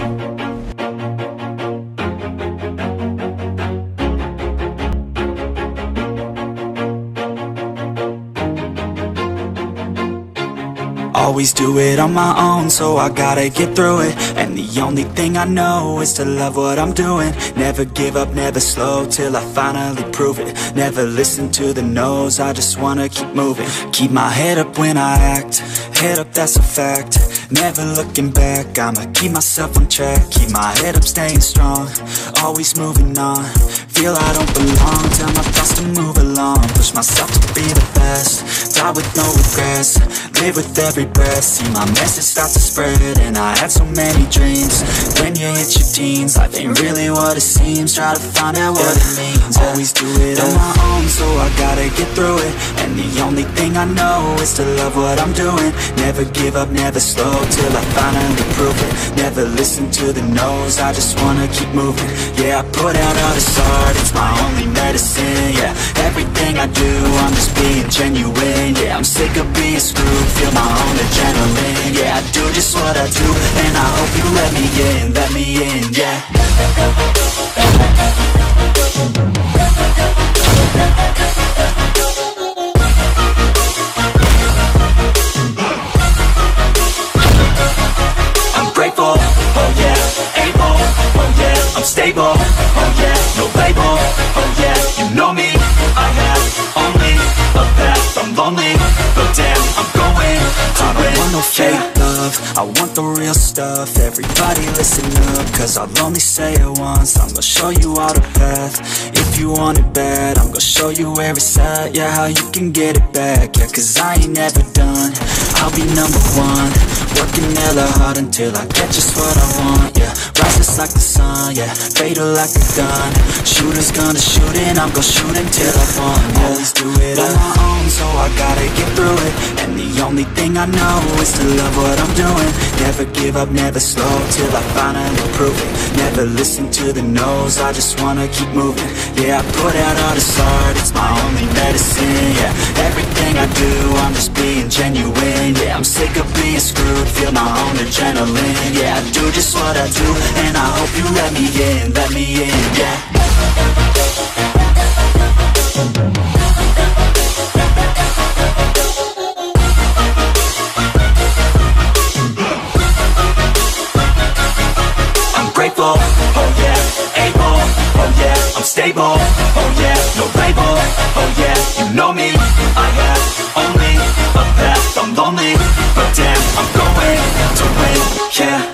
Always do it on my own, so I gotta get through it. And the only thing I know is to love what I'm doing. Never give up, never slow, till I finally prove it. Never listen to the no's, I just wanna keep moving. Keep my head up when I act, head up, that's a fact. Never looking back, I'ma keep myself on track. Keep my head up, staying strong, always moving on. Feel I don't belong, tell my thoughts to move along. Push myself to be the best, die with no regrets. Live with every breath, see my message start to spread. And I had so many dreams. When you hit your teens, life ain't really what it seems. Try to find out what it means. Always do it on my own, so I gotta get through it. And the only thing I know is to love what I'm doing. Never give up, never slow, till I finally prove it. Never listen to the no's, I just wanna keep moving. Yeah, I put out all this art, it's my only medicine. Yeah, everything I do, I'm just being genuine. Yeah, I'm sick of being screwed, feel my own adrenaline. Yeah, I do just what I do, and I hope you let me in, yeah. I'm grateful, oh yeah, able, oh yeah, I'm stable, oh yeah, no label, oh yeah, you know me, I have only a path, I'm lonely, but damn, I'm going to win. I want no fake love, I want the real stuff. Everybody listen up, cause I'll only say it once. I'm gonna show you all the path, if you want it bad. I'm gonna show you where it's at, yeah, how you can get it back. Yeah, cause I ain't never done, I'll be number one. Working hella hard until I get just what I want, yeah. Rises like the sun, yeah, fatal like a gun. Shooter's gonna shoot and I'm gonna shoot until I want, yeah. Always do it on my own, so I gotta get through it. And the only thing I know is to love what I'm doing. Never give up, never slow, till I finally prove it. Never listen to the no's, I just wanna keep moving. Yeah, I put out all this art, it's my only medicine. Yeah, everything I do, I'm just being genuine. Yeah, I'm sick of being screwed, feel my own adrenaline. Yeah, I do just what I do, and I hope you let me in, yeah. I'm grateful, oh yeah, able, oh yeah, I'm stable, oh yeah, no label, oh yeah, you know me, I have only a path, I'm lonely, but damn, I'm going to win, yeah.